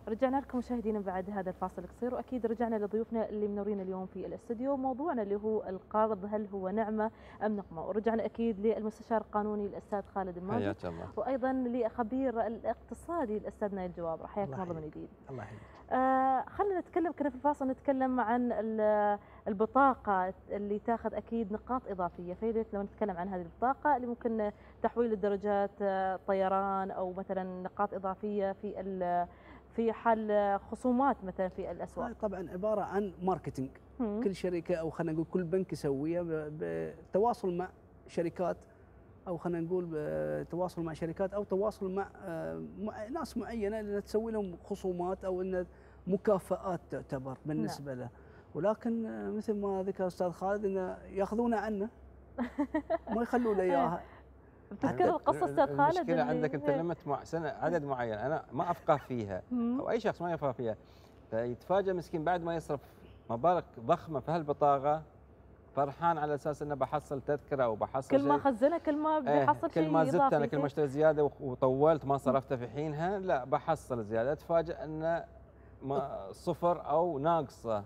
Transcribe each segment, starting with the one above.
رجعنا لكم مشاهدينا بعد هذا الفاصل القصير، واكيد رجعنا لضيوفنا اللي منورين اليوم في الاستوديو. موضوعنا اللي هو القرض، هل هو نعمه ام نقمه؟ ورجعنا اكيد للمستشار القانوني الاستاذ خالد الماجد، حياك الله. وايضا لخبير الاقتصادي الاستاذ نايل جوابر. حياكم الله من جديد. الله يحييك. خلينا نتكلم، كنا في الفاصل نتكلم عن البطاقه اللي تاخذ اكيد نقاط اضافيه، فيا لو نتكلم عن هذه البطاقه اللي ممكن تحويل الدرجات، طيران، او مثلا نقاط اضافيه في حال خصومات مثلا في الاسواق. طبعا عباره عن ماركتينج. كل شركه او خلينا نقول كل بنك يسويها بالتواصل مع شركات، او خلينا نقول تواصل مع شركات او تواصل مع ناس معينه لان تسوي لهم خصومات او ان مكافآت تعتبر بالنسبه له. ولكن مثل ما ذكر استاذ خالد انه ياخذونه عنه ما يخلوا له اياها. تذكر القصه استاذ خالد؟ المشكله عندك انت لمت سنه عدد معين انا ما افقه فيها او اي شخص ما يفقه فيها، فيتفاجئ مسكين بعد ما يصرف مبالغ ضخمه في هالبطاقه فرحان على اساس انه بحصل تذكره او بحصل كل ما خزنه كل ما بيحصل شيء كل ما زدت انا اضافي، كل ما اشتريت زياده وطولت ما صرفته في حينها لا بحصل زياده، اتفاجئ انه صفر او ناقصه.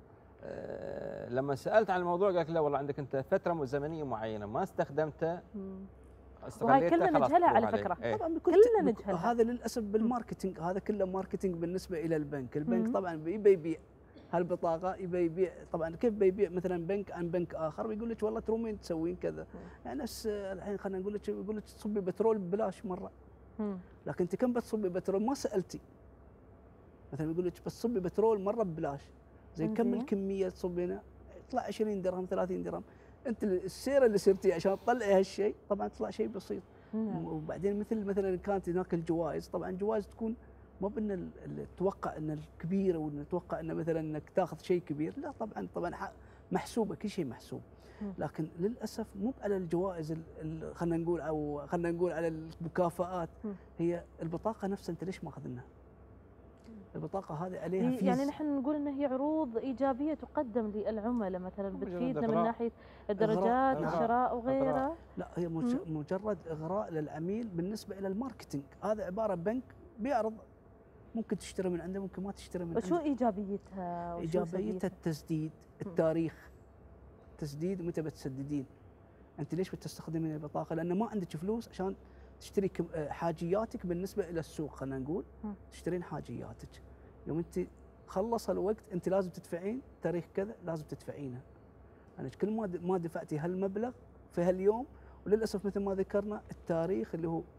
لما سالت عن الموضوع قال لك لا والله عندك انت فتره زمنيه معينه ما استخدمته وهي كلنا نجهلها على فكره. طبعا كلنا نجهلها. هذا للاسف بالماركتينج، هذا كله ماركتينج بالنسبه الى البنك. البنك طبعا يبي يبيع هالبطاقه، يبي يبيع. طبعا كيف بيبيع مثلا بنك عن بنك اخر ويقول لك والله ترومين تسوين كذا. يعني نفس الحين خلينا نقول لك يقول لك تصبي بترول ببلاش مره، لكن انت كم بتصبي بترول ما سالتي. مثلا يقول لك بس صبي بترول مره ببلاش، زي كم الكميه تصبينها؟ يطلع 20 درهم 30 درهم. انت السيره اللي سرتي عشان تطلعي هالشيء طبعا تطلع شيء بسيط. وبعدين مثلا كانت هناك الجوائز، طبعا الجوائز تكون مو بان تتوقع ان الكبير او نتوقع ان مثلا انك تاخذ شيء كبير، لا طبعا محسوبه، كل شيء محسوب. لكن للاسف مو على الجوائز خلينا نقول او خلينا نقول على المكافآت. هي البطاقه نفسها انت ليش ماخذنها؟ البطاقه هذه عليها فيز. يعني نحن نقول ان هي عروض ايجابيه تقدم للعملاء مثلا بتفيدنا من ناحيه الدرجات، الشراء وغيره. لا هي مجرد اغراء للعميل بالنسبه الى الماركتينج. هذا عباره بنك بيعرض، ممكن تشتري من عنده ممكن ما تشتري من عنده. وشو ايجابيتها؟ ايجابيتها التسديد، التاريخ، تسديد متى بتسددين. انت ليش بتستخدمين البطاقه؟ لانه ما عندك فلوس عشان تشتري حاجياتك بالنسبه الى السوق. خلينا نقول تشترين حاجياتك، يوم انت خلص الوقت انت لازم تدفعين تاريخ كذا لازم تدفعينه. يعني كل ما دفعتي هالمبلغ في هاليوم، وللاسف مثل ما ذكرنا التاريخ اللي هو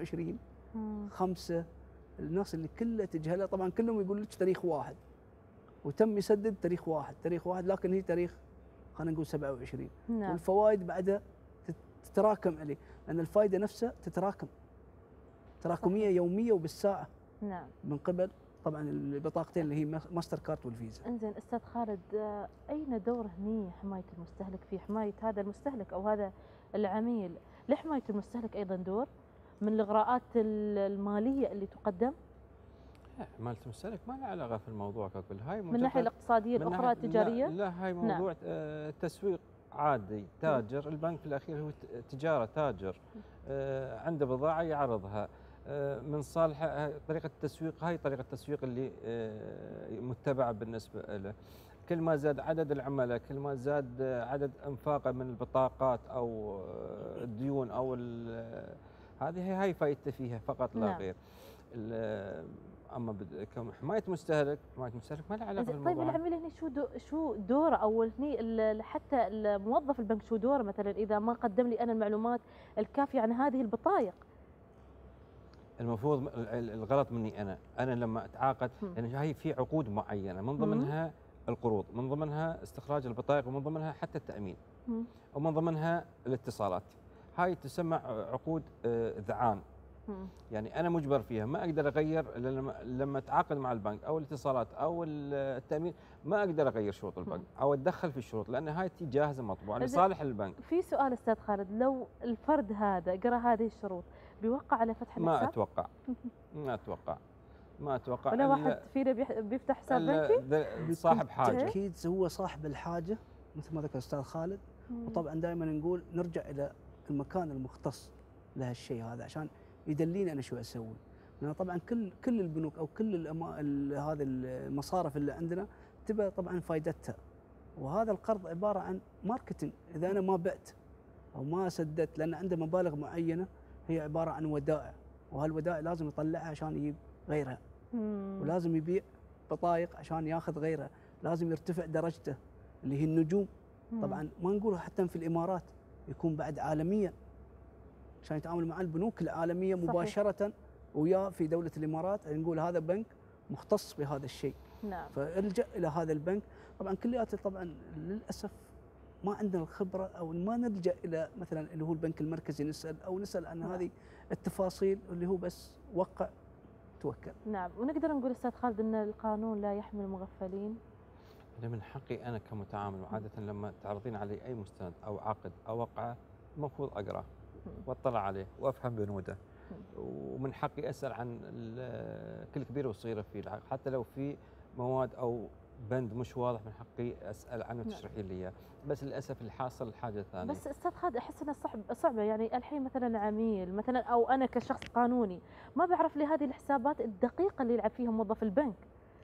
28/5 الناس اللي كلها تجهلها. طبعا كلهم يقول لك تاريخ واحد وتم يسدد تاريخ واحد، لكن هي تاريخ خلينا نقول 27. والفوائد بعدها تتراكم عليه، لان الفائده نفسها تتراكم تراكميه يوميه وبالساعه. نعم. من قبل طبعا البطاقتين اللي هي ماستر كارد والفيزا. انزين استاذ خالد، اين دور هني حمايه المستهلك في حمايه هذا المستهلك او هذا العميل؟ لحمايه المستهلك ايضا دور من الاغراءات الماليه اللي تقدم؟ حمايه المستهلك ما لها علاقه في الموضوع ككل. هاي من الناحيه الاقتصاديه الاخرى التجاريه؟ لا هاي موضوع تسويق عادي. تاجر البنك في الاخير هو تجاره، تاجر عنده بضاعه يعرضها من صالحه. طريقه التسويق هاي طريقه التسويق اللي متبعه بالنسبه له. كل ما زاد عدد العملاء، كل ما زاد عدد انفاقه من البطاقات او الديون او هذه هاي فائدته فيها فقط لا غير. اما حمايه المستهلك ما لها علاقه بالموضوع. طيب العميل هنا شو دوره، او هني حتى الموظف البنك شو دوره مثلا اذا ما قدم لي انا المعلومات الكافيه عن هذه البطايق؟ المفروض الغلط مني انا لما اتعاقد، يعني هي في عقود معينه من ضمنها القروض، من ضمنها استخراج البطايق، ومن ضمنها حتى التامين، ومن ضمنها الاتصالات. هاي تسمى عقود ذعان. يعني انا مجبر فيها، ما اقدر اغير لما اتعاقد مع البنك او الاتصالات او التامين، ما اقدر اغير شروط البنك او اتدخل في الشروط، لان هاي جاهزه مطبوعه لصالح البنك. في سؤال استاذ خالد، لو الفرد هذا قرا هذه الشروط بيوقع على فتح الحساب؟ ما اتوقع ولا واحد فينا بيفتح حساب بنكي؟ صاحب حاجه اكيد هو صاحب الحاجه مثل ما ذكر الاستاذ خالد. وطبعا دائما نقول نرجع الى المكان المختص لهالشيء هذا عشان يدليني انا شو اسوي. لان طبعا كل البنوك او كل هذه المصارف اللي عندنا تبى طبعا فائدتها، وهذا القرض عباره عن ماركتينج. اذا انا ما بعت او ما سددت، لان عنده مبالغ معينه هي عباره عن ودائع، وهالودائع لازم يطلعها عشان يجيب غيرها، ولازم يبيع بطايق عشان ياخذ غيرها، لازم يرتفع درجته اللي هي النجوم. طبعا ما نقولها حتى في الامارات، يكون بعد عالميا عشان يتعامل مع البنوك العالميه مباشره وياه في دوله الامارات، نقول هذا بنك مختص بهذا الشيء. نعم. فالجا الى هذا البنك. طبعا كلياته طبعا للاسف ما عندنا الخبره، او ما نلجا الى مثلا اللي هو البنك المركزي نسال عن هذه التفاصيل، اللي هو بس وقع توكل. نعم. ونقدر نقول استاذ خالد ان القانون لا يحمي المغفلين. أنا من حقي أنا كمتعامل، وعادة لما تعرضين علي أي مستند أو عقد أو وقعة المفروض أقرأ واطلع عليه وأفهم بنوده، ومن حقي أسأل عن كل كبيرة وصغيرة في العقد، حتى لو في مواد أو بند مش واضح من حقي أسأل عنه وتشرحي لي إياه. بس للأسف الحاصل حاجة ثانية. بس استاذ خالد احس انها صعبه، يعني الحين مثلا عميل مثلا او انا كشخص قانوني ما بعرف لي هذه الحسابات الدقيقه اللي يلعب فيها موظف البنك.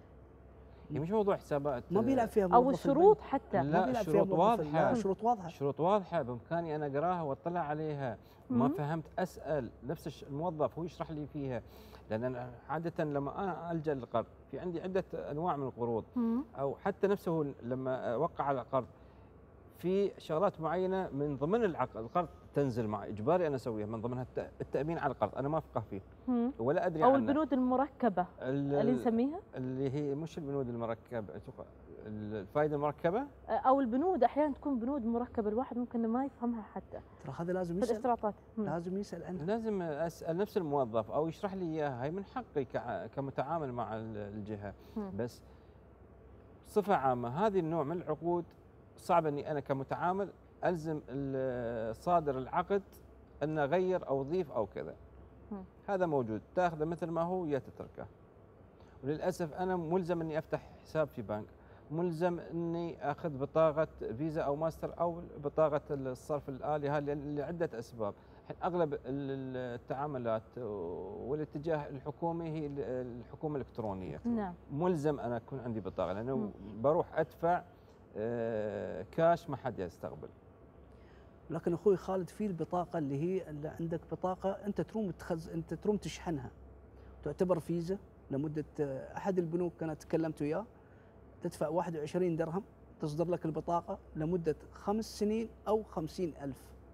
يعني مش موضوع حسابات ما بيلعب فيها موظف او الشروط حتى ما بيلعب فيها شروط واضحه. شروط واضحه، شروط واضحه بامكاني انا اقراها واطلع عليها. ما فهمت اسال نفس الموظف هو يشرح لي فيها، لان أنا عاده لما انا الجا للقرض في عندي عده انواع من القروض، او حتى نفسه لما اوقع على قرض في شغلات معينه من ضمن القرض تنزل مع اجباري انا اسويها، من ضمنها التامين على القرض. انا ما افقه فيه ولا ادري او عنه. البنود المركبه اللي نسميها، اللي هي مش البنود المركبه، الفائده المركبه، او البنود احيانا تكون بنود مركبه الواحد ممكن ما يفهمها حتى. ترى هذا لازم يسال الاشتراطات، لازم يسال عنها، لازم اسال نفس الموظف او يشرح لي اياها. هي من حقي كمتعامل مع الجهه. بس بصفه عامه هذه النوع من العقود صعب اني انا كمتعامل الزم صادر العقد ان اغير او اضيف او كذا. هذا موجود، تاخذه مثل ما هو يا تتركه. وللاسف انا ملزم اني افتح حساب في بنك، ملزم اني اخذ بطاقه فيزا او ماستر او بطاقه الصرف الالي، هذه لعده اسباب. اغلب التعاملات والاتجاه الحكومي هي الحكومه الالكترونيه. نعم. ملزم انا اكون عندي بطاقه، لانه بروح ادفع كاش ما حد يستقبل. لكن اخوي خالد في البطاقه اللي عندك بطاقه انت تروم تشحنها، تعتبر فيزا لمده احد البنوك انا تكلمت وياه، تدفع 21 درهم تصدر لك البطاقه لمده 5 سنين او 50,000.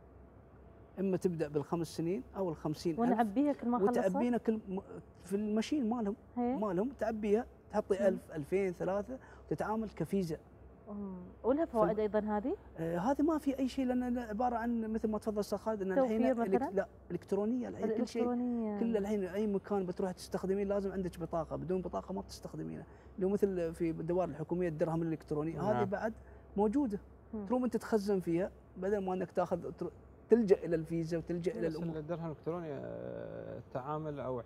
اما تبدا بالخمس سنين او ال50,000 ونعبيها كل ما خلصت، وتعبينا في الماشين مالهم تعبيها، تحطي 1000 2000 3 وتتعامل كفيزا. ولها فوائد ايضا هذه؟ هذه ما في اي شيء، لان عباره عن مثل ما تفضل استاذ خالد ان الحين لا الكترونيه الحين كل شيء، كل الحين اي مكان بتروح تستخدمين لازم عندك بطاقه، بدون بطاقه ما بتستخدمينها. اللي مثل في الدوائر الحكوميه الدرهم الالكتروني هذه بعد موجوده، تروم انت تخزن فيها بدل ما انك تاخذ تلجا الى الفيزا وتلجا الى الامور. الدرهم الالكتروني التعامل او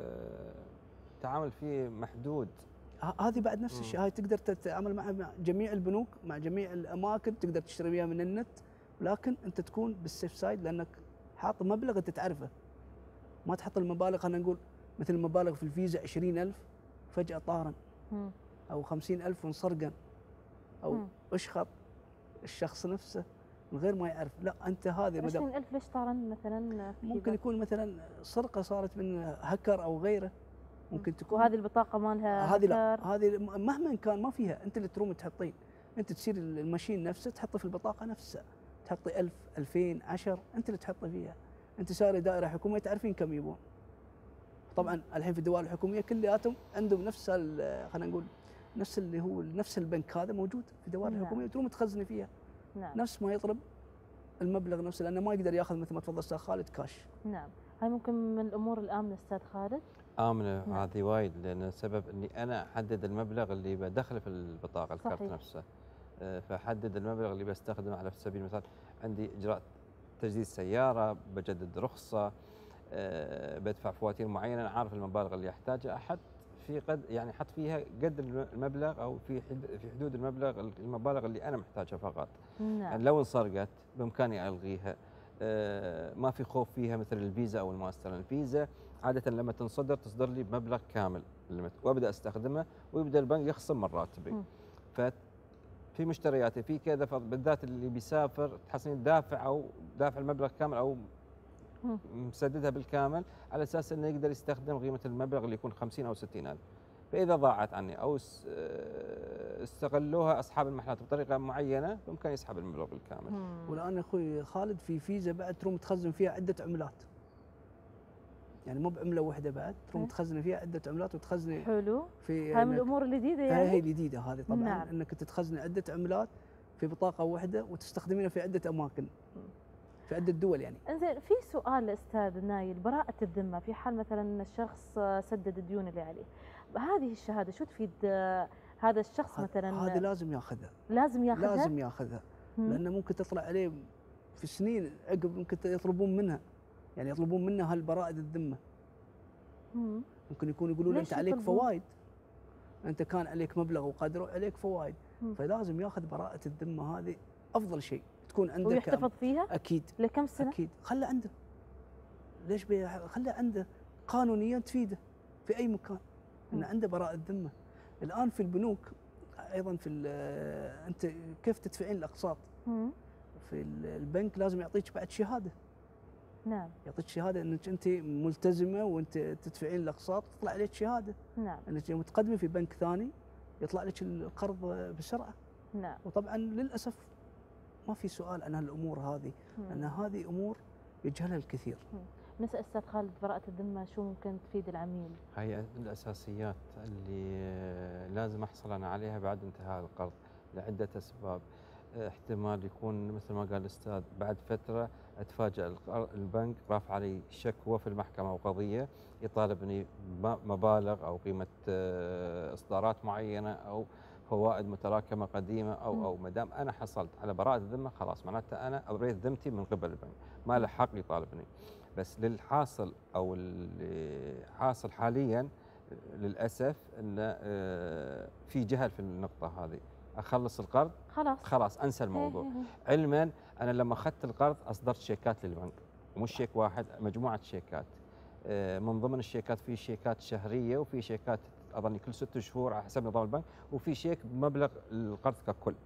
التعامل فيه محدود. هذه بعد نفس الشيء، هاي تقدر تتعامل مع جميع البنوك، مع جميع الاماكن، تقدر تشتري بها من النت، ولكن انت تكون بالسيف سايد لانك حاط مبلغ انت تعرفه. ما تحط المبالغ، خلينا نقول مثل المبالغ في الفيزا 20,000 فجاه طارا، او 50,000 وانسرقا، او اشخط الشخص نفسه من غير ما يعرف. لا انت هذه 20,000 ليش طارا مثلا؟ ممكن يكون مثلا سرقه صارت من هكر او غيره، ممكن تكون. وهذه البطاقه مالها هذه لا، هذه مهما كان ما فيها، انت اللي تروم تحطين، انت تصير الماشين نفسه تحطه في البطاقه نفسها، تحطي 1000 2000 10 انت اللي تحطي فيها. انت ساري دائره حكوميه تعرفين كم يبون. طبعا الحين في الدوائر الحكوميه كلياتهم عندهم نفس خلينا نقول نفس اللي هو نفس البنك هذا موجود في الدوائر الحكوميه، تروم تخزني فيها. نعم. نفس ما يطلب المبلغ نفسه، لانه ما يقدر ياخذ مثل ما تفضل استاذ خالد كاش. نعم. هاي ممكن من الامور الامنه استاذ خالد؟ امنه. نعم. هذه وايد، لان سبب اني انا احدد المبلغ اللي بدخله في البطاقه الكارت نفسه. فحدد المبلغ اللي بستخدمه. على سبيل المثال عندي اجراء تجديد سياره، بجدد رخصه، بدفع فواتير معينه، انا عارف المبالغ اللي احتاجها، احط في يعني احط فيها قد المبلغ او في حدود المبالغ اللي انا محتاجها فقط. نعم. يعني لو انسرقت بامكاني الغيها، ما في خوف فيها مثل الفيزا او الماستر. الفيزا عاده لما تصدر لي بمبلغ كامل وابدا استخدمه، ويبدا البنك يخصم من راتبي. في مشترياتي في كذا، بالذات اللي بيسافر تحسين دافع المبلغ كامل او مسددها بالكامل، على اساس انه يقدر يستخدم قيمه المبلغ اللي يكون 50 او 60 الف. فاذا ضاعت عني او استغلوها اصحاب المحلات بطريقه معينه، بامكان يسحب المبلغ بالكامل. والان اخوي خالد في فيزا بعد تروم تخزن فيها عده عملات، يعني مو بعمله واحده، بعد تروم تخزن فيها عده عملات وتخزني. حلو. في هاي من الامور الجديده يعني. هي الجديده هذه طبعا. نعم. انك تخزني عده عملات في بطاقه واحده وتستخدمينها في عده اماكن في عده دول يعني. انزين، في سؤال استاذ نايل، براءة الذمة في حال مثلا الشخص سدد الديون اللي عليه، هذه الشهادة شو تفيد هذا الشخص مثلا؟ هذه لازم ياخذها. لازم ياخذها؟ لازم ياخذها، لانه ممكن تطلع عليه في سنين عقب، ممكن يطلبون منها، يعني يطلبون منها هالبراءة الذمة. ممكن يقولوا له انت عليك فوائد، انت كان عليك مبلغ وقدره، عليك فوائد. فلازم ياخذ براءة الذمة، هذه افضل شيء تكون عنده ويحتفظ فيها. اكيد. لكم سنة؟ اكيد، خله عنده. ليش خله عنده قانونيا تفيده في اي مكان، انه عنده براءة ذمة. الان في البنوك ايضا في انت كيف تدفعين الاقساط؟ في البنك لازم يعطيك بعد شهاده. نعم. يعطيك شهاده انك انت ملتزمه وانت تدفعين الاقساط، تطلع عليك شهاده. نعم. انك يوم تقدمي في بنك ثاني يطلع لك القرض بسرعه. نعم. وطبعا للاسف ما في سؤال عن هالامور هذه، لان هذه امور يجهلها الكثير. نسأل استاذ خالد، براءة الذمة شو ممكن تفيد العميل؟ هي الاساسيات اللي لازم احصل انا عليها بعد انتهاء القرض لعده اسباب. احتمال يكون مثل ما قال الاستاذ بعد فتره اتفاجأ البنك رافع علي شكوى في المحكمه او قضيه يطالبني مبالغ او قيمه اصدارات معينه او فوائد متراكمه قديمه او ما دام انا حصلت على براءه الذمه خلاص معناته انا ابريت ذمتي من قبل البنك، ما له حق يطالبني. بس للحاصل او اللي حاصل حاليا للاسف انه في جهل في النقطه هذه. اخلص القرض خلاص انسى الموضوع. علما انا لما اخذت القرض اصدرت شيكات للبنك، ومش شيك واحد، مجموعه شيكات. من ضمن الشيكات في شيكات شهريه وفي شيكات اظني كل 6 شهور على حسب نظام البنك، وفي شيك بمبلغ القرض ككل.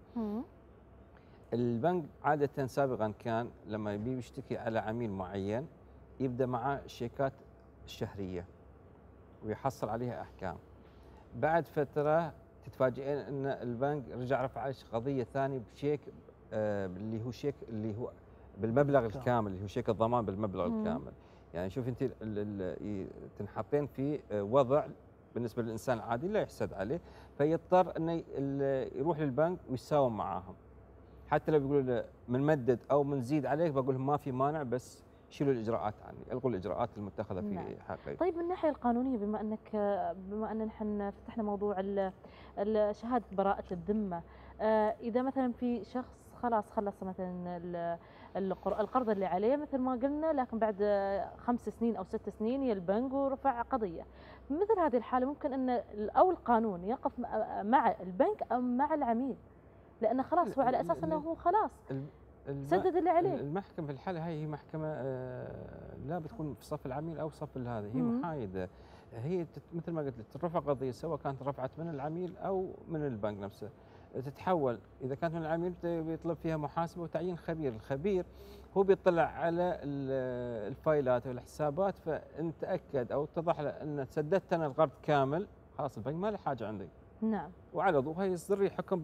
البنك عاده سابقا كان لما يبي يشتكي على عميل معين يبدا معه الشيكات الشهريه ويحصل عليها احكام. بعد فتره تتفاجئين ان البنك رجع رفع قضيه ثانيه بشيك اللي هو شيك اللي هو بالمبلغ الكامل، اللي هو شيك الضمان بالمبلغ الكامل. يعني شوف انت تنحطين في وضع بالنسبه للانسان العادي لا يحسد عليه، فيضطر انه يروح للبنك ويساوم معاهم. حتى لو بيقولوا له بنمدد او بنزيد عليك، بقول لهم ما في مانع، بس شيلوا الاجراءات عني، الغوا الاجراءات المتخذه في حقي. طيب من الناحيه القانونيه، بما ان نحن فتحنا موضوع شهاده براءه الذمه، اذا مثلا في شخص خلص مثلا القرض اللي عليه مثل ما قلنا، لكن بعد 5 سنين او 6 سنين يا البنك ورفع قضيه، مثل هذه الحاله ممكن ان او القانون يقف مع البنك او مع العميل، لانه خلاص هو على اساس انه هو خلاص سدد اللي عليه. المحكمة في الحالة هي محكمة لا بتكون في صف العميل أو صف هذا، هي محايدة. هي مثل ما قلت لك ترفع قضية سواء كانت رفعت من العميل أو من البنك نفسه، تتحول إذا كانت من العميل بيطلب فيها محاسبة وتعيين خبير. الخبير هو بيطلع على الفايلات والحسابات، فأنت تأكد أو اتضح له أن سددت أنا القرض كامل، خلاص البنك ما له حاجة عندي. نعم. وعلى ضوءها يصدر لي حكم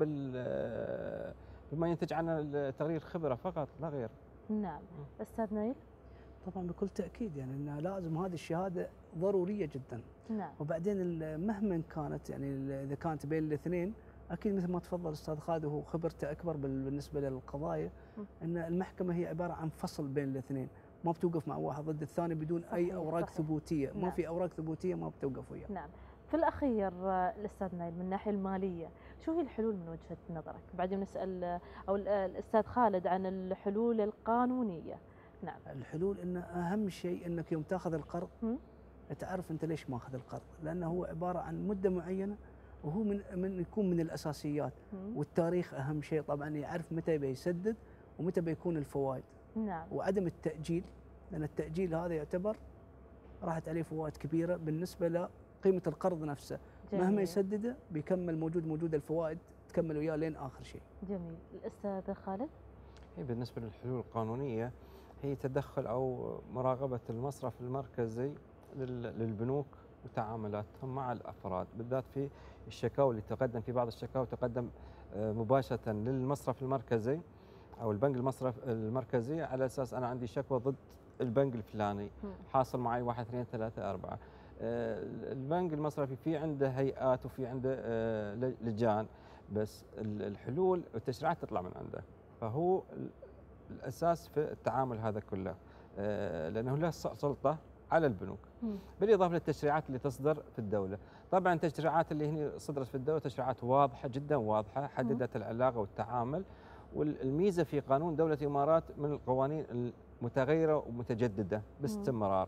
بما ينتج عنه تغيير خبره فقط لا غير. نعم. استاذ نايل؟ طبعا بكل تاكيد، يعني انه لازم هذه الشهاده ضروريه جدا. نعم. وبعدين مهما كانت، يعني اذا كانت بين الاثنين، اكيد مثل ما تفضل استاذ خالد وهو خبرته اكبر بالنسبه للقضايا، ان المحكمه هي عباره عن فصل بين الاثنين، ما بتوقف مع واحد ضد الثاني بدون اي اوراق ثبوتيه. نعم. ما في اوراق ثبوتيه ما بتوقف وياه. نعم. في الأخير الأستاذ نايل، من الناحية المالية شو هي الحلول من وجهة نظرك؟ بعدين نسأل أو الأستاذ خالد عن الحلول القانونية. نعم. الحلول إن أهم شيء إنك يوم تاخذ القرض تعرف أنت ليش ماخذ القرض، لأنه هو عبارة عن مدة معينة، وهو يكون من الأساسيات. والتاريخ أهم شيء طبعا، يعرف متى بيسدد ومتى بيكون الفوائد. نعم. وعدم التأجيل، لأن التأجيل هذا يعتبر راحت عليه فوائد كبيرة بالنسبة لقيمة القرض نفسه. جميل. مهما يسدده بيكمل موجود الفوائد تكمل وياه لين آخر شيء. جميل. الأستاذ خالد. هي بالنسبة للحلول القانونية هي تدخل أو مراقبة المصرف المركزي للبنوك وتعاملاتهم مع الأفراد، بالذات في الشكاوى اللي تقدم، في بعض الشكاوى تقدم مباشرة للمصرف المركزي أو البنك المركزي على أساس أنا عندي شكوى ضد البنك الفلاني، حاصل معي 1 2 3 4. البنك المصرفي في عنده هيئات وفي عنده لجان، بس الحلول والتشريعات تطلع من عنده، فهو الأساس في التعامل هذا كله، لأنه له سلطة على البنوك، بالإضافة للتشريعات اللي تصدر في الدولة. طبعا التشريعات اللي هنا صدرت في الدولة تشريعات واضحة جدا واضحة، حددت العلاقة والتعامل، والميزة في قانون دولة الإمارات من القوانين المتغيرة ومتجددة باستمرار.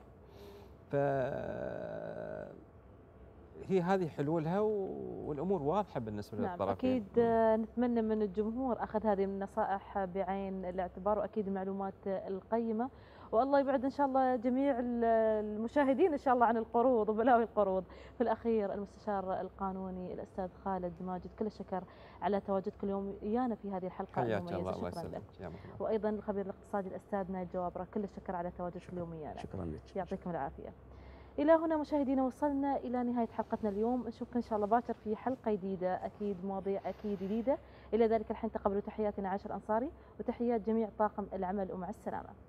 هي هذه حلولها والامور واضحه بالنسبه نعم. للطرفين. اكيد نتمنى من الجمهور اخذ هذه النصائح بعين الاعتبار، واكيد المعلومات القيمه، والله يبعد ان شاء الله جميع المشاهدين ان شاء الله عن القروض وبلاوي القروض. في الاخير المستشار القانوني الاستاذ خالد ماجد، كل الشكر على تواجدك اليوم ويانا في هذه الحلقه المميزه. شكرا لك. وايضا الخبير الاقتصادي الاستاذ نايف جوابره، كل الشكر على تواجدك اليوم ويانا. شكرا لك. يعطيكم العافيه. إلى هنا مشاهدينا وصلنا إلى نهاية حلقتنا اليوم، نشوفكم إن شاء الله باكر في حلقة جديدة، أكيد مواضيع أكيد جديدة. إلى ذلك الحين تقبلوا تحياتنا عاشر أنصاري وتحيات جميع طاقم العمل، ومع السلامة.